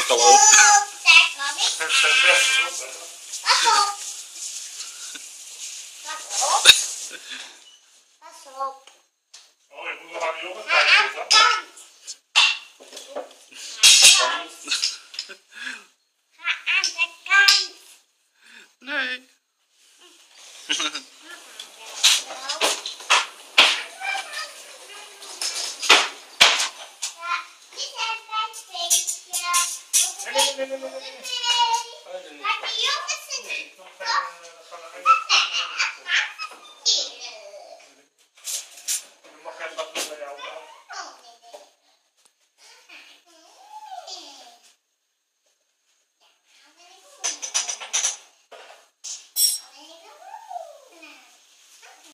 Hallo. Daar kan ik. Het zijn best op. Pas op. Pas op. Pas op. Oh, je moet nog aan die jongen Ga aan kijken. de kant. Ga aan de kant. Nee. Nee. Maar die jongens zijn niet.